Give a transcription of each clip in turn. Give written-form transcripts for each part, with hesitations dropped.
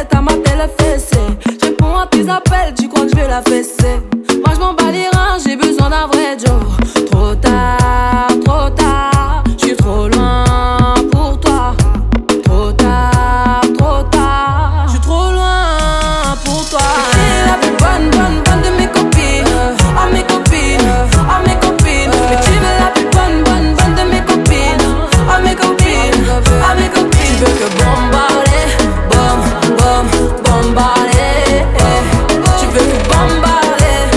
tête à m'appeler fessé. Je réponds à tes appels, tu crois que je vais la fesser. Moi je m'en bats les reins, j'ai besoin d'un vrai Joe. Trop tard, je suis trop loin pour toi. Trop tard, je suis trop loin pour toi. T'es la plus bonne de mes copines. À mes copines, à mes copines. Mais tu veux la plus bonne de mes copines. À mes copines, à mes copines. Tu veux que bombarder, bombarder. Tu veux que bombarder,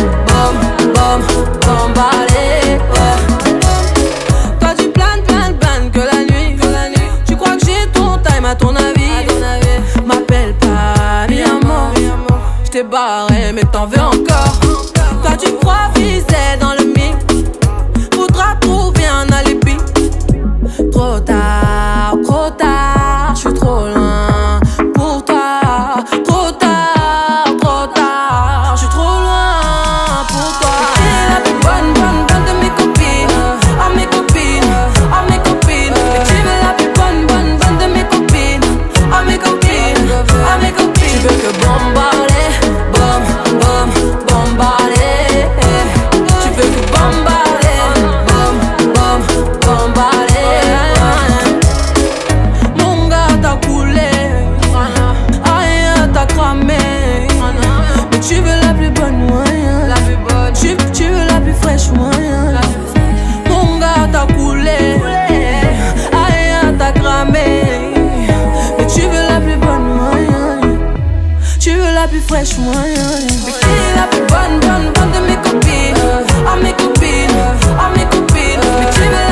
bombarder. Toi tu planes que la nuit. Tu crois que j'ai ton time à ton avis. M'appelle pas mi amor. J't'ai barré mais t'en veux encore. Toi tu crois viser dans le mix. Faudra trouver un alibi. Trop tard, je suis trop loin pour toi. Trop tard, je suis trop loin pour toi. T'es la plus bonne de mes copines. À mes copines, à mes copines. Mais tu veux la plus bonne de mes copines. À mes copines, à mes copines. Tu veux que bombarder, bombarder. Tu veux que bombarder, bombarder. Mon gars t'as coulé, aïe t'as cramé. Mais tu veux la plus bonne, moyen. Tu veux la plus fraîche, moyen. Mon gars t'as coulé, aïe t'as cramé. Mais tu veux la plus bonne, moyen. Tu veux la plus fraîche, moyen. Mais qui est la plus bonne de mes copines. À mes copines, à mes copines. Mais tu veux